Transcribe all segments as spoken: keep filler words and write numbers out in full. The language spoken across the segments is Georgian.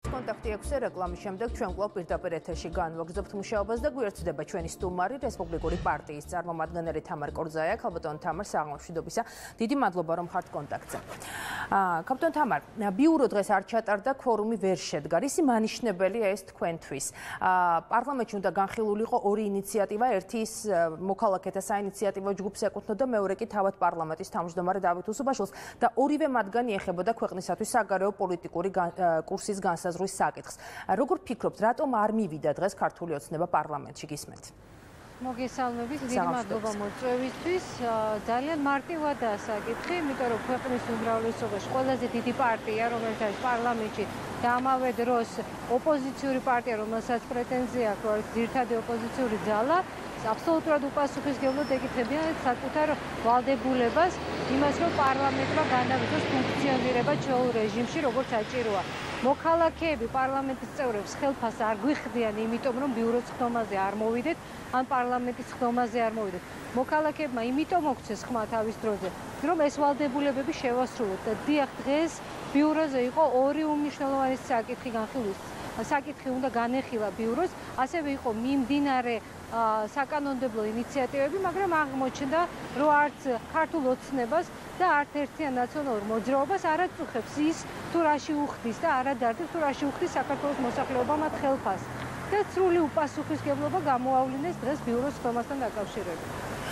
Კონტაქტი ექვსი რეკლამის შემდეგ ჩვენ კვლავ პირდაპირ ეთერში განვაგრძობთ მუშაობას და გვერდდება ჩვენი სტუმარი რესპუბლიკური პარტიის წარმომადგენელი თამარ კორძაია. ქალბატონ თამარ, საღამომშვიდობისა. დიდი მადლობა რომ ხართ კონტაქტზე. ქალბატონ თამარ, ბიურო დღეს არ ჩატარდა, ქორუმი ვერ შედგა. ისი მანიშნებელია ეს თქვენთვის? პარლამენტში უნდა განხილულიყო ორი ინიციატივა, ერთი ის მოქალაქეთა საინიციატივო ჯგუფს ეკუთვნოდა, მეორე კი თავად პარლამენტის თავმჯდომარე დავით უსუბაშვილს და ორივე მათგანი ეხებოდა ქვეყნისათვის საგარეო პოლიტიკური კურსის განსაზღვრის საკითხს. Როგორ ფიქრობთ, რატომ არ მივიდა დღეს ქართული ოცნება პარლამენტში გისმენთ? მოგესალმებით, დიდი მადლობა მოწვევისთვის. ძალიან მარტივადაა საკითხი, იმიტომ რომ ქვეყნის უმრავლესობაში ყველაზე დიდი პარტია, რომელიც არის პარლამენტში და ამავე დროს ოპოზიციური პარტია, რომელსაც პრეტენზია აქვს, არის ძირითადი ოპოზიციური ძალა, აბსოლუტურად უპასუხისმგებლოდ ეკითხებიან საკუთარ ვალდებულებას, იმას რომ პარლამენტმა განაგრძოს ფუნქციონირება ჩვეულ რეჟიმში, როგორც საჭიროა. მოქალაქეები პარლამენტის წევრებს ხელფას არ გვიხდიან, იმიტომ რომ ბიუროს ხდომაზე არ მოვიდეთ, ან პარლამენტის ხდომაზე არ მოვიდეთ. მოქალაქეებმა იმიტომ მოგცეს ხმა თავის დროზე, რომ ეს ვალდებულებები შევასრულოთ და დიახ, დღეს ბიუროზე იყო ორი უმნიშვნელოვანესი საკითხი განხილვის. საკითხი უნდა განეხილა ბიუროს, ასევე იყო მიმდინარე საკანონმდებლო ინიციატივები, მაგრამ აღმოჩნდა, რომ არც ქართულ ოცნებას და არც ერთიან ნაციონალურ მოძრაობას არ აწუხებს ის, თუ რაში უხდის და არ ადარდებს, თუ რაში უხდის საქართველოს მოსახლეობამ მათ ხელფას. და სრული უპასუხისმგებლობა გამოავლინეს დღეს ბიუროს ხდომასთან დაკავშირებით.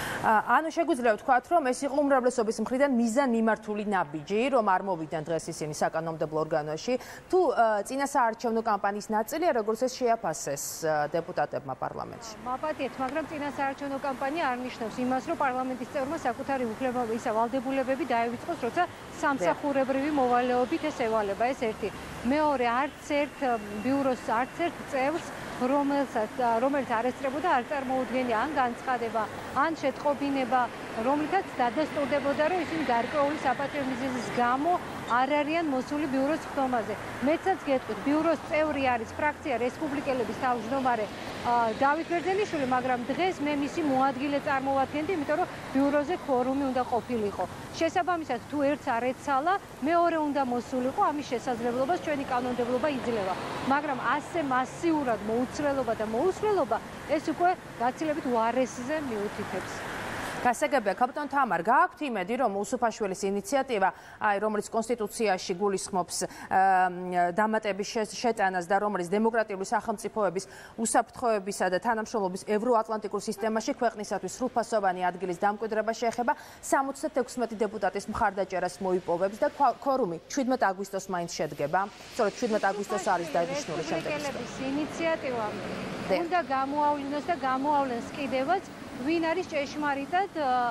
ანუ შეგვიძლია ვთქვათ, რომ ეს იყო უმრავლესობის მხრიდან მიზან-მიმართული ნაბიჯი, რომ არ მოვიდნენ დღეს ისინი საკანონმდებლო ორგანოში, თუ წინასაარჩევნო კამპანიის ნაწილია, როგორც ეს შეაფასეს დეპუტატებმა პარლამენტში. მაპატიეთ, მაგრამ წინასაარჩევნო კამპანია არ ნიშნავს იმას, რომ პარლამენტის წევრმა საკუთარი უფლებები, ისა ვალდებულებები დაივიწყოს, როცა სამსახურებრივი მოვალეობით ეს ევალება, ეს ერთი. მეორე, არც ერთ ბიუროს, არც ერთ წევრს რომელსაც რომელიც არ ესწრებოდა არ წარმოუდგენია ან განცხადება, ან შეტყობინება, რომლითაც დადასტურდებოდა, რომ ისინი გარკვეული საპატიო მიზეზის გამო არ არიან მოსული ბიუროს ხდომაზე. მეცაც გეტყვით, ბიუროს წევრი არის ფრაქცია რესპუბლიკელების თავმჯდომარე დავით ბერძენიშვილი, მაგრამ დღეს მე მისი მოადგილე წარმოვადგენდი, იმიტომ რომ ბიუროზე ქორუმი უნდა ყოფილიყო. შესაბამისად, თუ ერთს არ ეცალა, მეორე უნდა მოსულიყო, ამის შესაძლებლობას ჩვენი კანონმდებლობა იძლევა. მაგრამ ასე მასიურად მოუცვლელობა და მოუსვლელობა ეს უკვე გაცილებით უარესზე მიუთითებს. გასაგებია, ქალბატონ თამარ, გააქვთ იმედი, რომ უსუფაშვილის ინიციატივა, აი, რომელიც კონსტიტუციაში გულისხმობს დამატების შეტანას და რომელიც დემოკრატიული სახელმწიფოების უსაფრთხოებისა და თანამშრომლობის ევროატლანტიკურ სისტემაში ქვეყნისათვის სრულფასოვანი ადგილის დამკვიდრება შეეხება, სამოცდაექვსმეტი დეპუტატის მხარდაჭერას მოიპოვებს და ქორუმი შვიდმეტ აგვისტოს მაინც შედგება. სწორედ შვიდმეტ აგვისტოს არის დანიშნული შემდეგი ინიციატივა. უნდა გამოავლინოს და გამოავლენს კიდევაც ვინ არის ჭეშმარიტად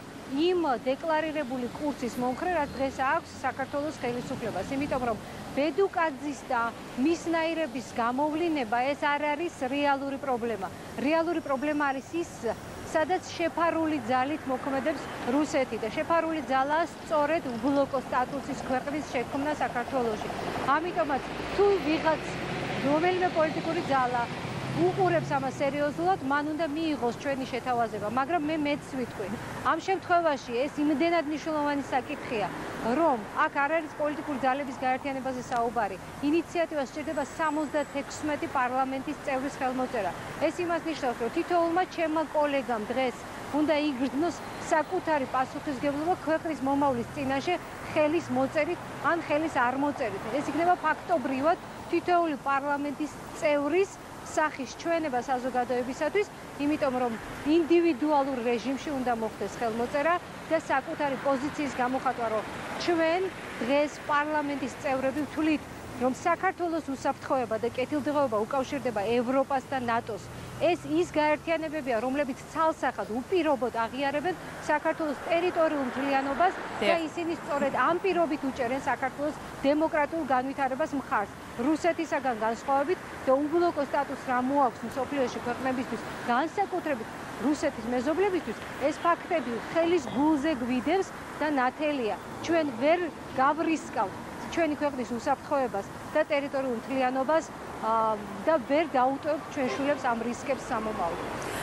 იმ დეკლარირებული კურსის მომხრე, რაც დღეს აქვს საქართველოს ხელისუფლებას. იმიტომ რომ ბედუკაძის და მისნაირების გამოვლინება ეს არ არის რეალური პრობლემა. რეალური პრობლემა არის ის, სადაც შეფარული ძალით მოქმედებს რუსეთი და შეფარული ძალა სწორედ უბლოკო სტატუსის ქვეყნის შექმნა საქართველოში. ამიტომაც თუ ვიღაც რომელიმე პოლიტიკური ძალა უყურებს ამას სერიოზულად, მან უნდა მიიღოს ჩვენი შეთავაზება, მაგრამ მე მეც ვიტყვი. ამ შემთხვევაში ეს იმდენად მნიშვნელოვანი საკითხია, რომ აქ არ არის პოლიტიკური ძალების გაერთიანებაზე საუბარი. ინიციატივას სჭირდება სამოცდაექვსმეტი პარლამენტის წევრის ხელმოწერა. ეს იმას ნიშნავს, რომ თითოეულმა ჩემმა კოლეგამ დღეს უნდა იგრძნოს საკუთარი პასუხისმგებლობა ქვეყნის მომავლის წინაშე ხელის მოწერით ან ხელის არ მოწერით. ეს იქნება ფაქტობრივად თითოეული პარლამენტის წევრის სახის ჩვენება საზოგადოებისათვის, იმიტომ რომ ინდივიდუალურ რეჟიმში უნდა მოხდეს ხელმოწერა და საკუთარი პოზიციის გამოხატვა, რომ ჩვენ დღეს პარლამენტის წევრები ვთვლით, რომ საქართველოს უსაფრთხოება და კეთილდღეობა უკავშირდება ევროპას და ნატოს. ეს ის გაერთიანებებია, რომლებიც ცალსახად უპირობოდ აღიარებენ საქართველოს ტერიტორიულ მთლიანობას და ისინი სწორედ ამ პირობით უჭერენ საქართველოს დემოკრატიულ განვითარებას მხარს. რუსეთისაგან განსხვავებით და უბლოკო სტატუსს რა მოაქვს მსოფლიოში ქვეყნებისთვის, განსაკუთრებით რუსეთის მეზობლებისთვის, ეს ფაქტები ხელის გულზე გვიდევს და ნათელია. ჩვენ ვერ გავრისკავთ ჩვენი ქვეყნის უსაფრთხოებას და ტერიტორიულ მთლიანობას და ვერ დაუტოვებთ ჩვენ შვილებს ამ რისკებს სამომავლოდ.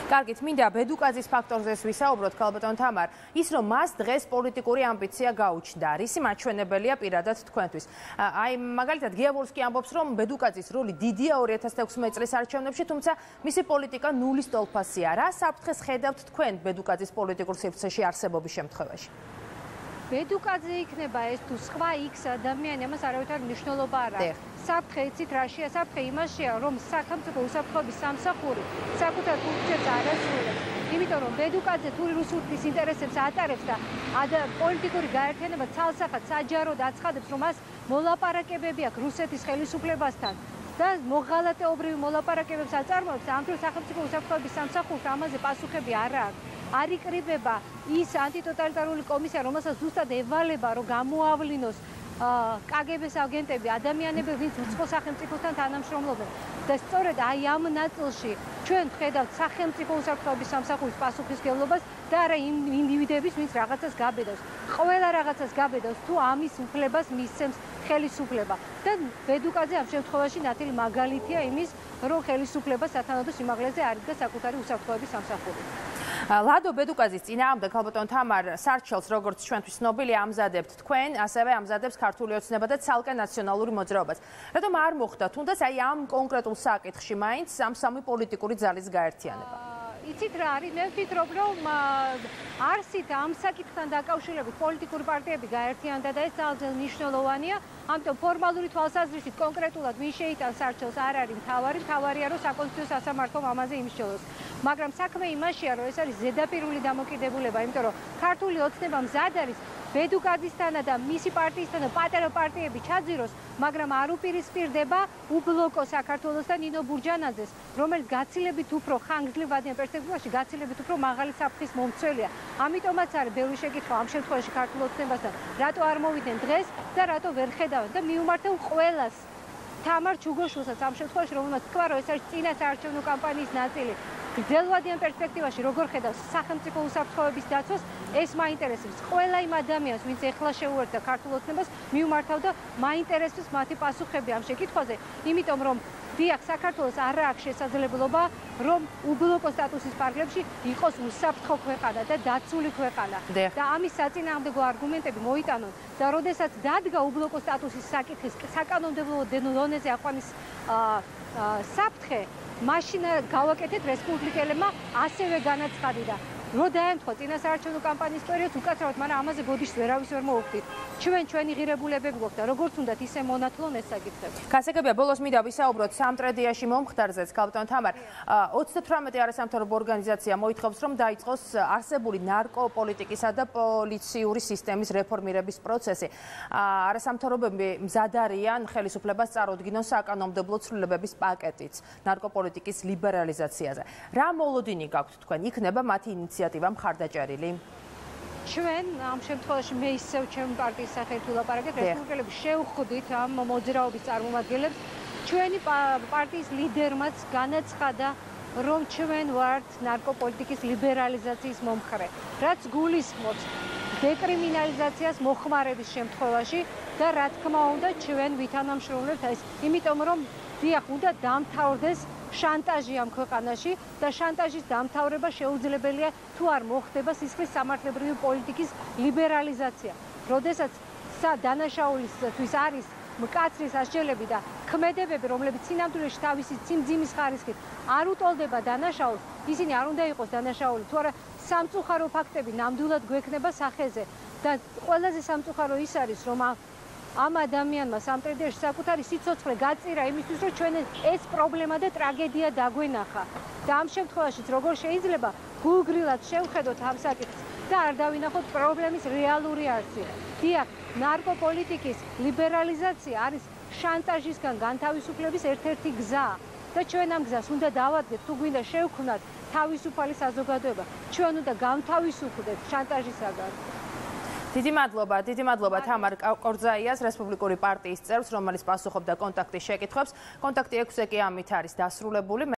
კარგით, მინდა ბედუკაძის ფაქტორზე ვისაუბროთ, ქალბატონ თამარ, ის რომ მას დღეს პოლიტიკური ამბიცია გაუჩნდა, რისი მაჩვენებელია პირადად თქვენთვის. აი, მაგალითად, გიაბორსკი ამბობს, რომ ბედუკაძის როლი დიდია ორი ათას თექვსმეტ წლის არჩევნებში, თუმცა მისი პოლიტიკა ნულის ტოლფასია. რა საფრთხეს ხედავთ თქვენ ბედუკაძის პოლიტიკურ სივრცეში არსებობის შემთხვევაში? ბედუკაძე იქნება ეს თუ სხვა იქს ადამიანი, ამას არავითარ მნიშვნელობა არ აქვს. საფრთხე იცით რაშია? საფრთხე იმაშია, რომ სახელმწიფო უსაფრთხოების სამსახური საკუთარ ფუნქციებს არ ასრულებს. იმიტომ რომ ბედუკაძე თუ რუსეთის ინტერესებს ატარებს და პოლიტიკური გაერთიანება ცალსახად საჯაროდ აცხადებს, რომ მას მოლაპარაკებები აქვს რუსეთის ხელისუფლებასთან და მოღალატეობრივი მოლაპარაკებებს აწარმოებს, ამ დროს სახელმწიფო უსაფრთხოების სამსახურს ამაზე პასუხები არ აქვს. არ იკრიბება ის ანტიტოტალიტარული კომისია, რომელსაც ზუსტად ევალება, რომ გამოავლინოს კაგების აგენტები, ადამიანები, ვინც უცხო სახელმწიფოსთან თანამშრომლობენ. და სწორედ აი ამ ნაწილში ჩვენ ვხედავთ სახელმწიფო უსაფრთხოების სამსახურის პასუხისმგებლობას და არა იმ ინდივიდების, ვინც რაღაცას გაბედავს. ყველა რაღაცას გაბედავს, თუ ამის უფლებას მისცემს ხელისუფლება. და ბედუკაძე ამ შემთხვევაში ნათელი მაგალითია იმის, რომ ხელისუფლება სათანადო სიმაღლეზე არ იდგა საკუთარი უსაფრთხოების სამსახური. ლადო ბედუკაძის წინააღმდეგ ქალბატონ თამარ სარჩელს, როგორც ჩვენთვის ცნობილია, ამზადებთ თქვენ, ასევე ამზადებს ქართული ოცნება და ცალკე ნაციონალური მოძრაობაც. რატომ არ მოხდა თუნდაც აი ამ კონკრეტულ საკითხში მაინც ამ სამი პოლიტიკური ძალის გაერთიანება? იცით რა არის, მე ვფიქრობ, რომ არსით ამ საკითხთან დაკავშირებით პოლიტიკური პარტიები გაერთიანდა და ეს ძალიან მნიშვნელოვანია. ამიტომ ფორმალური თვალსაზრისით კონკრეტულად ვინ შეიტანს სარჩელს არ არის მთავარი, მთავარია რომ საკონსტიტუციო სასამართლომ ამაზე იმსჯელოს. მაგრამ საქმე იმაშია, რომ ეს არის ზედაპირული დამოკიდებულება, იმიტომ რომ ქართული ოცნება მზად არის ბედუკაძისთანა და მისი პარტიისთანა პატარა პარტიები ჩაძიროს, მაგრამ არ უპირისპირდება უბლოკო საქართველოს და ნინო ბურჯანაძეს, რომელიც გაცილებით უფრო ხანგრძლივადიან პერსპექტივაში გაცილებით უფრო მაღალი საფრთხის მომცველია. ამიტომაც არის ბევრი შეკითხვა ამ შემთხვევაში ქართულ ოცნებასთან, რატო არ მოვიდნენ დღეს და რატო ვერ ხედავენ და მიუმართებ ყველას. თამარ ჩუგოშვილსაც ამ შემთხვევაში, რომელმაც თქვა, რომ ეს არის წინა საარჩევნო კამპანიის ნაწილი. გრძელვადიან პერსპექტივაში როგორ ხედავს სახელმწიფო უსაფრთხოების დაცვას, ეს მაინტერესებს ყველა იმ ადამიანს, ვინც ეხლა შეუერთდა ქართულ ოცნებას, მიუმართავდა მაინტერესებს მათი პასუხები ამ შეკითხვაზე, იმიტომ რომ დიახ, საქართველოს არ აქვს შესაძლებლობა, რომ უბლოკო სტატუსის ფარგლებში იყოს უსაფრთხო ქვეყანა და დაცული ქვეყანა. და ამის საწინააღმდეგო არგუმენტები მოიტანონ და როდესაც დადგა უბლოკო სტატუსის საკითხის საკანონმდებლო დონეზე აყვანის საფრთხე, მაშინ გავაკეთეთ რესპუბლიკელებმა ასევე განაცხადდა, რომ დაემთხვა წინა საარჩევნო კამპანიის პერიოდს უკაცრავად, მაგრამ ამაზე ბოდიშს ვერავის ვერ მოუხდით. ჩვენ ჩვენი ღირებულებები გვაქვს და როგორც უნდათ ისე მონათლონ ეს საკითხები. გასაგებია, ბოლოს მინდა ვისაუბროთ სამტრედიაში მომხდარზეც, ქალბატონ თამარ. ოცდათვრამეტი არასამთავრობო ორგანიზაცია მოითხოვს, რომ დაიწყოს არსებული ნარკოპოლიტიკისა და პოლიციური სისტემის რეფორმირების პროცესი. არასამთავრობოები მზად არიან ხელისუფლებას წარუდგინონ საკანონმდებლო ცვლილებების პაკეტიც ნარკოპოლიტიკის ლიბერალიზაციაზე. რა მოლოდინი გაქვთ თქვენ? იქნება მათი ინიციატივა მხარდაჭერილი? ჩვენ ამ შემთხვევაში მე ისევ ჩემი პარტიის სახელით ვილაპარაკებ, რესპუბლიკელები შევხვდით ამ მოძრაობის წარმომადგენლებს. ჩვენი პარტიის ლიდერმაც განაცხადა, რომ ჩვენ ვართ ნარკოპოლიტიკის ლიბერალიზაციის მომხრე, რაც გულისხმობს დეკრიმინალიზაციას მოხმარების შემთხვევაში და რა თქმა უნდა ჩვენ ვითანამშრომლებთ ეს, იმიტომ რომ დიახ, უნდა დამთავრდეს შანტაჟი ამ ქვეყანაში და შანტაჟის დამთავრება შეუძლებელია თუ არ მოხდება სისხლის სამართლებრივი პოლიტიკის ლიბერალიზაცია. როდესაც დანაშაულისთვის არის მკაცრი სასჯელები და ქმედებები, რომლებიც სინამდვილეში თავისი სიმძიმის ხარისხით არ უტოლდება დანაშაულს, ისინი არ უნდა იყოს დანაშაული, თუ არა სამწუხარო ფაქტები ნამდვილად გვექნება სახეზე და ყველაზე სამწუხარო ის არის, რომ ამ ადამიანმა სამტრედიაში საკუთარი სიცოცხლე გაწირა იმისთვის, რომ ჩვენ ეს პრობლემა და ტრაგედია დაგვენახა. და ამ შემთხვევაშიც როგორ შეიძლება გულგრილად შევხედოთ ამ საკითხს და არ დავინახოთ პრობლემის რეალური არსი. დიახ, ნარკოპოლიტიკის ლიბერალიზაცია არის შანტაჟისგან განთავისუფლების ერთ-ერთი გზა და ჩვენ ამ გზას უნდა დავადგეთ, თუ გვინდა შევქმნათ თავისუფალი საზოგადოება. ჩვენ უნდა განთავისუფლდეთ შანტაჟისაგან. დიდი მადლობა, დიდი მადლობა თამარ კორძაიას, რესპუბლიკური პარტიის წევრს, რომელიც პასუხობდა კონტაქტის შეკითხვებს. კონტაქტი ექვსი კი ამით არის დასრულებული.